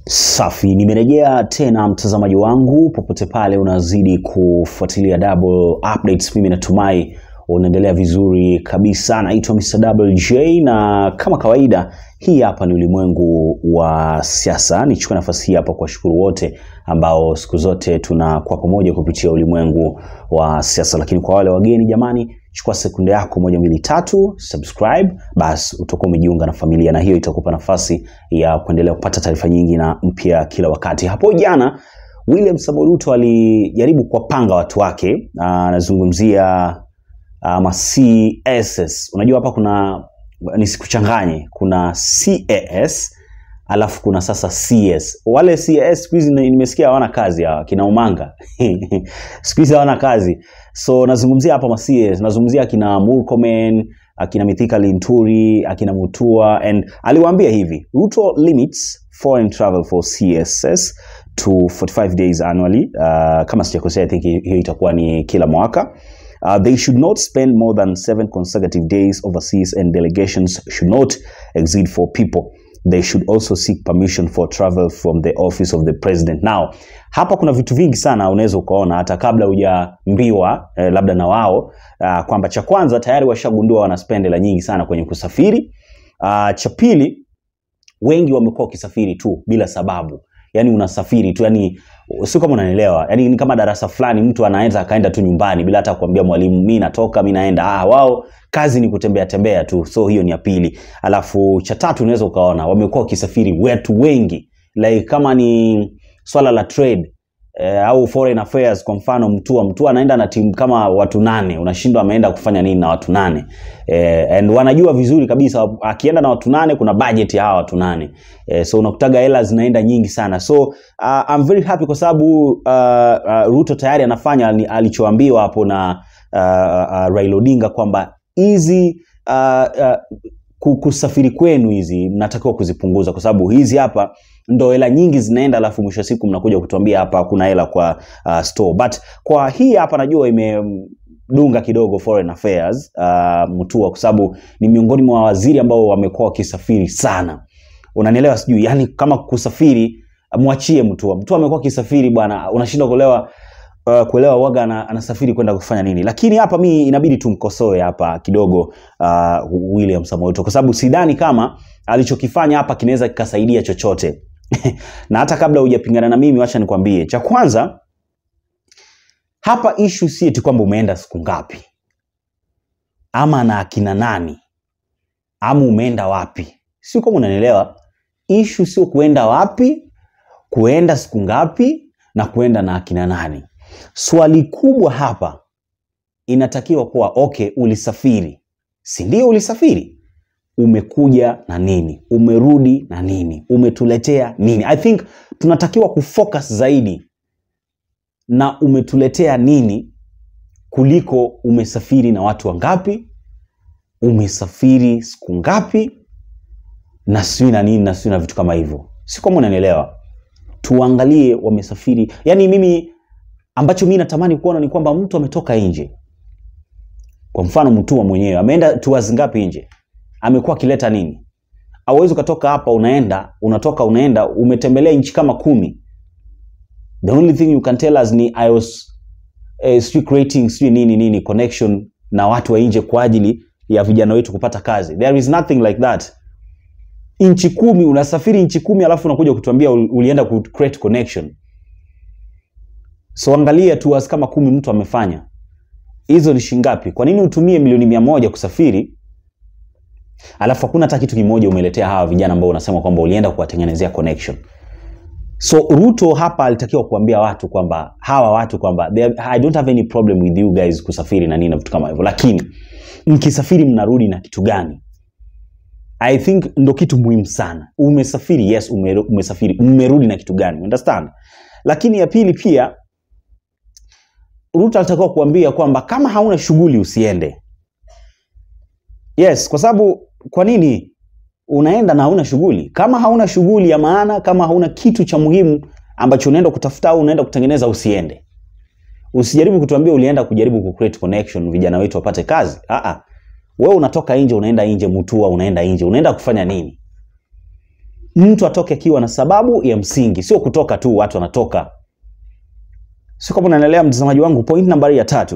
Safi, nimerejea tena mtazamaji wangu popote pale unazidi kufuatilia Double Updates. Mimi natumai unaendelea vizuri kabisa. Naitwa Mr. Double J na kama kawaida hii hapa ni ulimwengu wa siasa. Nichukue nafasi hii hapa kuwashukuru wote ambao siku zote tunakuwa pamoja kupitia ulimwengu wa siasa. Lakini kwa wale wageni jamani, chukua sekunde yako 1 2 3 subscribe, basi utakuwa umejiunga na familia, na hiyo itakupa nafasi ya kuendelea kupata taarifa nyingi na mpya kila wakati. Hapo jana William Ruto alijaribu kuwapanga watu wake, anazungumzia CSS. Unajua hapa kuna nisikuchanganye, kuna CAS alafu kuna sasa CS. Wale CS siku hizi nimesikia hawana kazi ya kina Umanga. Siku hizi hawana kazi. So nazungumzia hapa CS, nazungumzia akina Murkomen, akina Mithika Linturi, akina Mutua, and aliwaambia hivi: Ruto limits foreign travel for CSS to 45 days annually. Kama sijakosea, I think hiyo itakuwa ni kila mwaka. They should not spend more than 7 consecutive days overseas, and delegations should not exceed 4 people. They should also seek permission for travel from the office of the president. Now, hapa kuna vitu vingi sana unaweza ukaona hata kabla hujambiwa labda na wao kwamba cha kwanza tayari washagundua wanaspend hela nyingi sana kwenye kusafiri. Cha pili, wengi wamekuwa wakisafiri tu bila sababu. Yani unasafiri tu, yani sio kama unanielewa. Yani ni kama darasa fulani mtu anaanza akaenda tu nyumbani bila hata kuambia mwalimu mimi natoka, mimi naenda. Wao kazi ni kutembea tembea tu. So hiyo ni ya pili. Alafu cha tatu unaweza ukaona wamekuwa wakisafiri wetu wengi. Like kama ni swala la trade au foreign affairs, kwa mfano Mutua anaenda na timu kama watu 8, unashindwa ameenda kufanya nini na watu 8. And wanajua vizuri kabisa akienda na watu 8 kuna budget ya hawa watu 8. So unakutaga hela zinaenda nyingi sana. So I'm very happy kwa sababu Ruto tayari anafanya alichoambiwa hapo na Raila Odinga kwamba hizi kusafiri kwenu hizi mnatakiwa kuzipunguza, kwa sababu hizi hapa ndo hela nyingi zinaenda, alafu mwisho siku mnakuja kutuambia hapa hakuna hela kwa store. But kwa hii hapa najua imedunga kidogo foreign affairs Mutua, kwa sababu ni miongoni mwa waziri ambao wamekuwa wakisafiri sana. Unanielewa sijui, yani kama kusafiri muachie Mutua. Mutua amekuwa akisafiri bwana, unashindwa kuelewa waga anasafiri kwenda kufanya nini. Lakini hapa mimi inabidi tumkosoe hapa kidogo William Ruto, kwa sababu sidhani kama alichokifanya hapa kinaweza kikasaidia chochote. Na hata kabla hujapingana na mimi, acha nikwambie, cha kwanza hapa issue si eti kwamba umeenda siku ngapi ama na akina nani ama umeenda wapi. Sio kama unanielewa. Issue sio kuenda wapi, kuenda siku ngapi na kuenda na akina nani. Swali kubwa hapa inatakiwa kuwa okay, ulisafiri. Si ndio ulisafiri? Umekuja na nini? Umerudi na nini? Umetuletea nini? I think tunatakiwa kufocus zaidi na umetuletea nini kuliko umesafiri na watu wangapi, umesafiri siku ngapi, na sio na nini na sio na vitu kama hivyo. Si kama unanielewa. Tuangalie wamesafiri. Yani mimi ambacho mimi natamani kuona ni kwamba mtu ametoka nje. Kwa mfano Mutua mwenyewe ameenda tours ngapi nje? Amekuwa kileta nini? Hauwezi kutoka hapa unaenda umetembelea nchi kama 10. The only thing you can tell us ni I was creating nini connection na watu wa nje kwa ajili ya vijana wetu kupata kazi. There is nothing like that. Nchi 10, unasafiri nchi 10 alafu unakuja kutuambia ulienda ku create connection. So angalia tours kama 10 mtu amefanya. Hizo ni shingapi? Kwa nini utumie milioni 100 kusafiri alafu hakuna hata kitu kimoja umeletea hawa vijana ambao unasema kwamba ulienda kuwatengenezea connection? So Ruto hapa alitakiwa kuambia watu kwamba hawa watu kwamba I don't have any problem with you guys kusafiri na nini na vitu kama hivyo, lakini mkisafiri mnarudi na kitu gani? I think ndo kitu muhimu sana. Umesafiri, yes, umesafiri, umerudi na kitu gani? Understand? Lakini ya pili pia Ruto alitakiwa kuambia kwamba kama hauna shughuli usiende. Yes, kwa sababu kwa nini unaenda na hauna shughuli? Kama hauna shughuli ya maana, kama hauna kitu cha muhimu ambacho unaenda kutafuta au unaenda kutengeneza, usiende. Usijaribu kutuambia ulienda kujaribu ku create connection vijana wetu wapate kazi. Wewe unatoka nje, unaenda nje. Mutua unaenda nje, unaenda kufanya nini? mtu atoke akiwa na sababu ya msingi, sio kutoka tu watu wanatoka. Sio kama unaelewa mtazamaji wangu. Point nambari ya 3.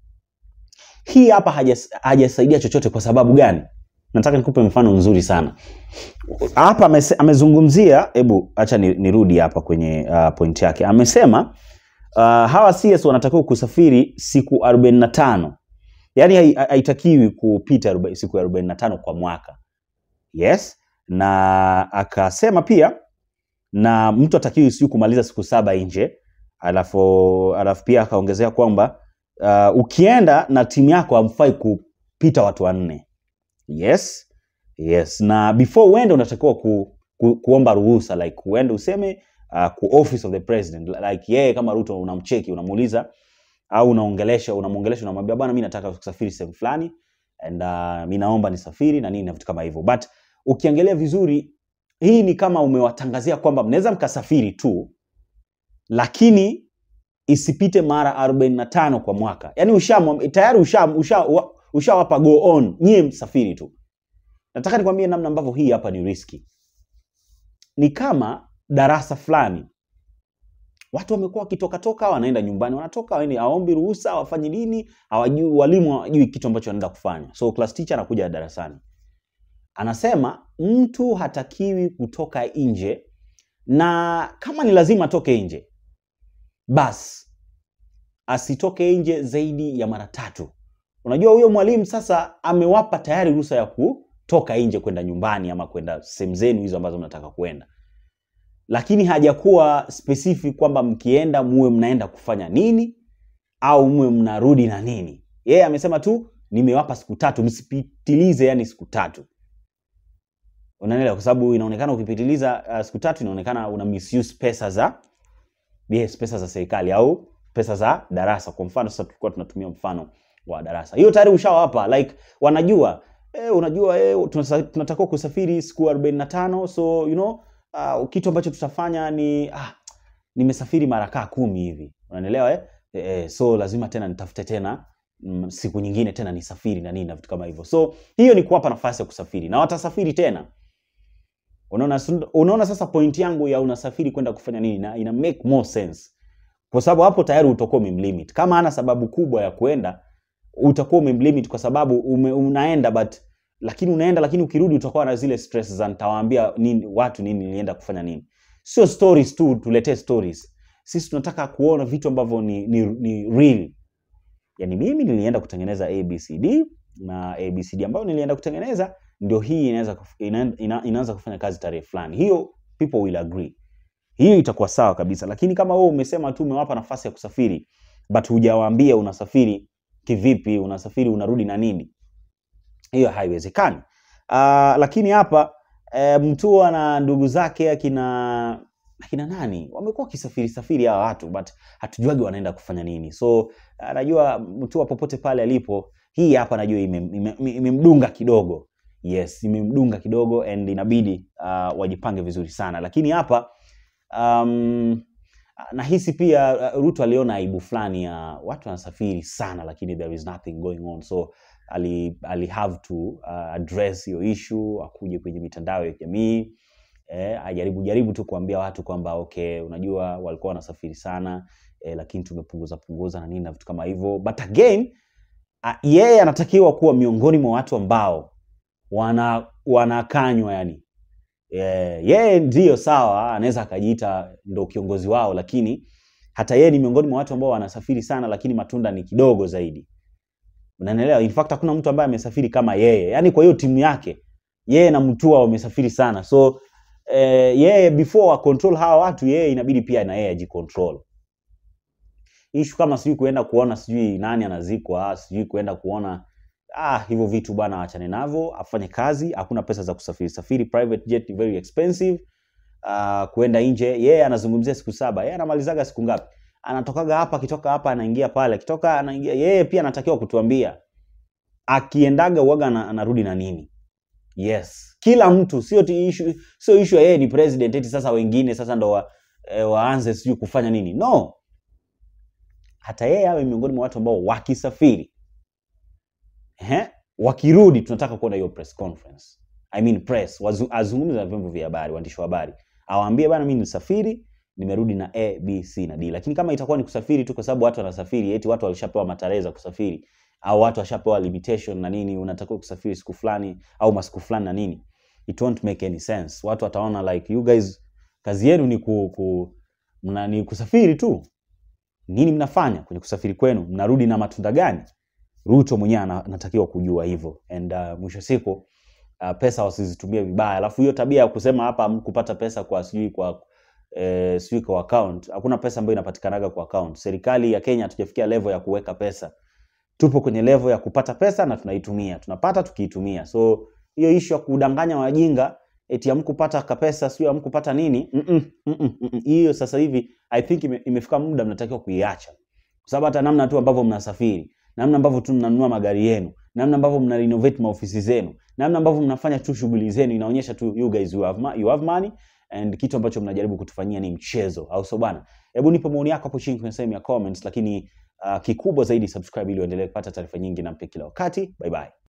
Hii hapa hajasaidia chochote. Kwa sababu gani? Nataka nikupe mfano mzuri sana. Hapa amezungumzia, hebu acha nirudi hapa kwenye point yake. Amesema hawa CS wanatakiwa kusafiri siku 45. Yaani haitakiwi kupita siku 45 kwa mwaka. Yes. Na akasema pia na mtu atakiwi siku kumaliza siku 7 nje. Alafu pia akaongezea kwamba ukienda na timu yako hamfai kupita watu 4. Yes. Yes. Na before uende unatakiwa kuomba ruhusa, like uende useme ku office of the president, like yeye kama Ruto unamcheki, unamuuliza au unamuongelesha unamwambia bwana mimi nataka kusafiri sehemu fulani and mimi naomba nisafiri na nini na vitu kama hivyo. But ukiangalia vizuri, hii ni kama umewatangazia kwamba mnaweza mkasafiri tu, lakini isipite mara 45 kwa mwaka. Yaani tayari ushawapa go on, nyie msafiri tu. Nataka nikwambie namna ambavyo hii hapa ni risky. Ni kama darasa fulani, watu wamekuwa toka wanaenda nyumbani, wanatoka hawaombi ruhusa, wafanye nini, hawajui, walimu hawajui kitu ambacho wanaenda kufanya. So class teacher anakuja darasani, anasema mtu hatakiwi kutoka nje, na kama ni lazima atoke nje, bas asitoke nje zaidi ya mara 3. Unajua huyo mwalimu sasa amewapa tayari ruhusa ya kutoka nje kwenda nyumbani ama kwenda sehemu zenu hizo ambazo mnataka kwenda, lakini hajakuwa specific kwamba mkienda muwe mnaenda kufanya nini au muwe mnarudi na nini. Yeye amesema tu nimewapa siku 3, msipitilize, yani siku 3. Unaelewa? Kwa sababu inaonekana ukipitiliza siku 3 inaonekana una misuse pesa za pesa za serikali au pesa za darasa. Kwa mfano sasa tulikuwa tunatumia mfano wa darasa. Hiyo tayari ushawapa, like wanajua unajua tunatakiwa kusafiri siku 45, so you know kitu ambacho tutafanya ni nimesafiri mara 10 hivi. Unaelewa so lazima tena nitafute tena siku nyingine tena nisafiri na nini na vitu kama hivyo. So hiyo ni kuwapa nafasi ya kusafiri na watasafiri tena. Unaona sasa point yangu ya unasafiri kwenda kufanya nini, na ina make more sense. Kwa sababu hapo tayari utakuwa umemlimit. Kama hana sababu kubwa ya kwenda, utakuwa umemlimit kwa sababu unaenda lakini unaenda, lakini ukirudi utakuwa na zile stress za nitawaambia nini watu nini nilienda kufanya nini. Sio stories tu, tuletee stories. Sisi tunataka kuona vitu ambavyo ni real. Yaani mimi nilienda kutengeneza ABCD, na ABCD ambayo nilienda kutengeneza ndio hii inaanza kufanya kazi tarehe fulani. Hiyo people will agree. Hiyo itakuwa sawa kabisa. Lakini kama wewe umesema tu umewapa nafasi ya kusafiri but hujawaambia unasafiri kivipi, unasafiri unarudi na nini, hiyo haiwezekani. Lakini hapa Mutua na ndugu zake akina nani wamekuwa kisafiri hawa watu, but hatujuagi wanaenda kufanya nini. So najua Mutua popote pale alipo, hii hapa najua imemdunga kidogo. Yes, imemdunga kidogo and inabidi wajipange vizuri sana. Lakini hapa nahisi pia Ruto aliona aibu fulani ya watu wanasafiri sana lakini there is nothing going on. So ali have to address your issue, akuje kwenye mitandao ya kijamii, ajaribu tu kuambia watu kwamba okay, unajua walikuwa wanasafiri sana lakini tumepunguza na nini na vitu kama hivyo. But again, yeye anatakiwa kuwa miongoni mwa watu ambao wanakanywa, yani yeye ndio sawa, anaweza akajiita ndo kiongozi wao, lakini hata yeye ni miongoni mwa watu ambao wanasafiri sana lakini matunda ni kidogo zaidi. Unaelewa? In fact hakuna mtu ambaye amesafiri kama yeye. Yaani kwa hiyo timu yake yeye na Mutua wamesafiri sana. So yeye before control hawa watu, yeye inabidi pia na yeye ajicontrol. Issue kama sijui kuenda kuona sijui nani anazikwa, sijui kuenda kuona hivyo vitu bwana, achane navyo, afanye kazi. Hakuna pesa za kusafiri, private jet very expensive. Kuenda nje, yeye anazungumzia siku 7. Yeye anamalizaga siku ngapi? Anatokaga hapa, akitoka hapa anaingia pale, akitoka anaingia. Yeye pia anatakiwa kutuambia akiendaga uaga anarudi na nini. Yes, kila mtu, sio issue yeye ni president eti sasa wengine sasa ndo waanze sijui kufanya nini. No, hata yeye awe miongoni mwa watu ambao wakisafiri wakirudi tunataka kuona hiyo press conference. I mean press, azungumze na vyombo vya habari, waandishi wa habari. Awaambie bana mimi nilisafiri, nimerudi na A, B, C na D. Lakini kama itakuwa ni kusafiri tu kwa sababu watu wanasafiri, eti watu walishapewa matarehe za kusafiri au watu washapewa limitation na nini, unatakiwa kusafiri siku fulani au masiku fulani na nini, it won't make any sense. Watu wataona like you guys kazi yenu ni kusafiri tu. Nini mnafanya kwenye kusafiri kwenu? Mnarudi na matunda gani? Ruto mwenyewe anatakiwa kujua hivyo. And mwisho siku pesa wasizitumie vibaya. Alafu hiyo tabia ya kusema hapa mkupata pesa kwa sijui kwa account. Hakuna pesa ambayo inapatikanaga kwa account. Serikali ya Kenya hatujafikia level ya kuweka pesa. Tupo kwenye level ya kupata pesa na tunaitumia. Tunapata tukiitumia. So hiyo issue ya kudanganya wajinga eti hamkupata pesa sio hamkupata nini, hiyo sasa hivi I think imefika muda mnatakiwa kuiacha. Kwa sababu hata namna tu ambavyo mnasafiri, namna ambavyo tu mnanunua magari yenu, namna ambavyo mna renovate maofisi zenu, namna ambavyo mnafanya tu shughuli zenu inaonyesha tu you guys you have money, and kitu ambacho mnajaribu kutufanyia ni mchezo, au so bana. Hebu nipe maoni yako hapo chini kwenye sehemu ya comments, lakini kikubwa zaidi subscribe ili uendelee kupata taarifa nyingi na mpya kila wakati. Bye bye.